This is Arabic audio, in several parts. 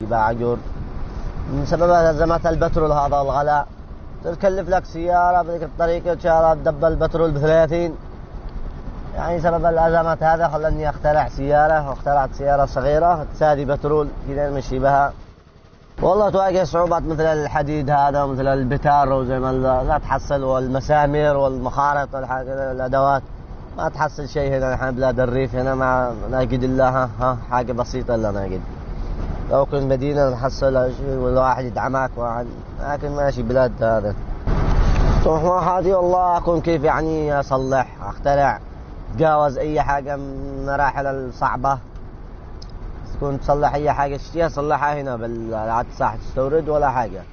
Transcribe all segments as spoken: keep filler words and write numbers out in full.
يباع عقور من سبب أزمات البترول. هذا الغلاء تكلف لك سيارة بذيك الطريقة شارة تدبل البترول بثلاثين. يعني سبب الأزمات هذا خلاني أخترع سيارة، واخترعت سيارة صغيرة تسادي بترول كذا نمشي بها. والله تواجه صعوبات مثل الحديد هذا ومثل البتار وزي ما لا تحصل، والمسامير والمخارط والحاجة الأدوات ما تحصل شيء هنا. نحن بلاد الريف هنا ما نجد إلا ها, ها حاجة بسيطة إلا نجد. لو كنت مدينة نحصل شيء والواحد يدعمك واحد، لكن ماشي بلاد هذا. طموحاتي والله أكون كيف يعني أصلح أخترع تجاوز أي حاجة من المراحل الصعبة. تكون تصلح أي حاجة تشتيها صلحها هنا لا تصح تستورد ولا حاجة.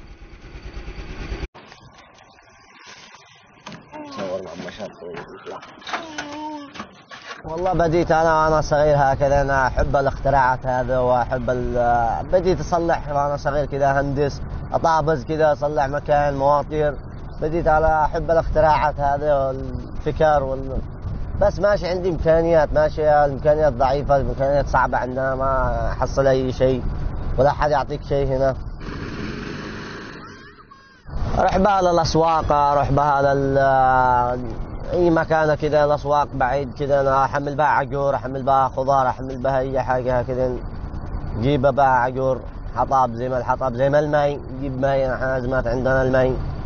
صور مع مشهد والله بديت أنا وأنا صغير هكذا. أنا أحب الاختراعات هذا وأحب بديت أصلح وأنا صغير كذا، هندس أطابز كذا أصلح مكان مواطير. بديت على أحب الاختراعات هذا والفكر وال... بس ماشي عندي إمكانيات، ماشي الإمكانيات ضعيفة، الإمكانيات صعبة عندنا، ما أحصل أي شيء ولا حد يعطيك شيء هنا. أروح بها للأسواق، أروح بها لل أي مكان كذا، الأسواق بعيد كذا، أنا أحمل بها عقور، أحمل بها خضار، أحمل بها أي حاجة كذا نجيب بها عقور. حطاب زي ما الحطاب زي ما الماء، نجيب ماء، نحن أزمات عندنا الماء.